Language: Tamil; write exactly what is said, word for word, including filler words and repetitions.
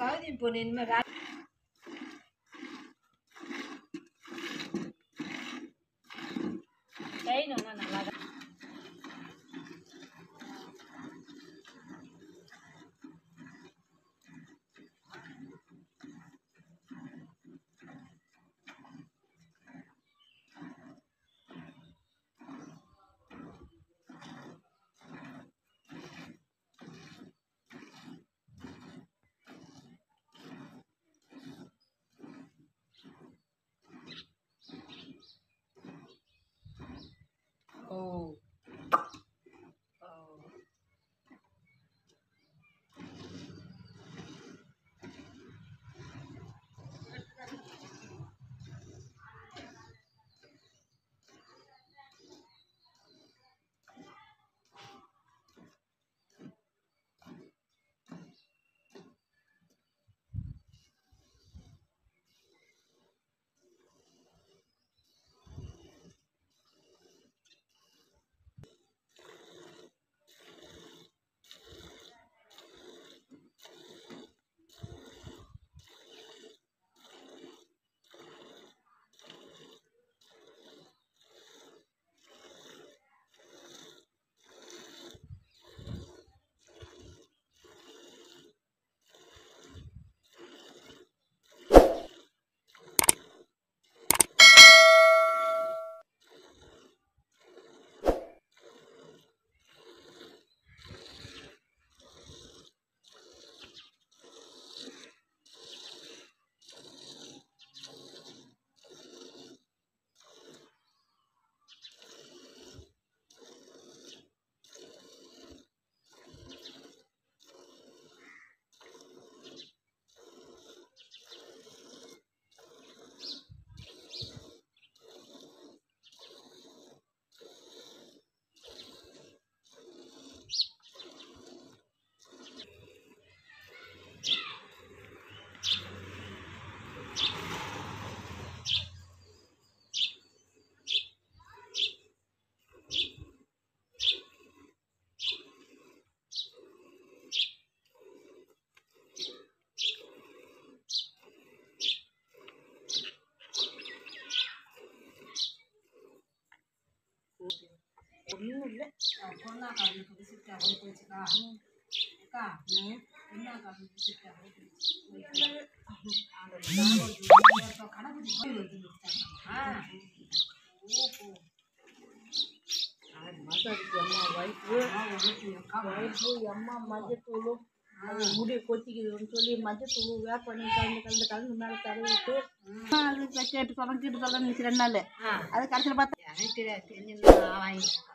கவுதி பொண்ணு இனிமே செய்யணும்னா நல்லா தான். Oh. ஒன்றும் இல்லை. பொண்ணா காசு பிடிச்சிட்டு அப்படியே போயிடுச்சுக்கா. அக்கா பொண்ணா காசு பிடிச்சிட்டு அப்படியே போயிடுச்சு. கணக்கு கோயில் வச்சுருக்காங்க. ஆ ஓஹோ ஆறு மாதம் அதுக்கு அம்மா வயிற்று வயிற்று அம்மா மஞ்சத்தூளும் அது முடியை கொத்திக்குதுன்னு சொல்லி மஞ்சத்தூள் வேப்ப பண்ணி கலந்து கலந்து கலந்து மேலே தடவிட்டு அது கேட்டு சொல்ல கேட்டு சொல்ல நினைச்சு ரெண்டு நாள் அது கடைசியில் பார்த்தா எனக்கு தெரியாது தெரிஞ்சு வாங்கி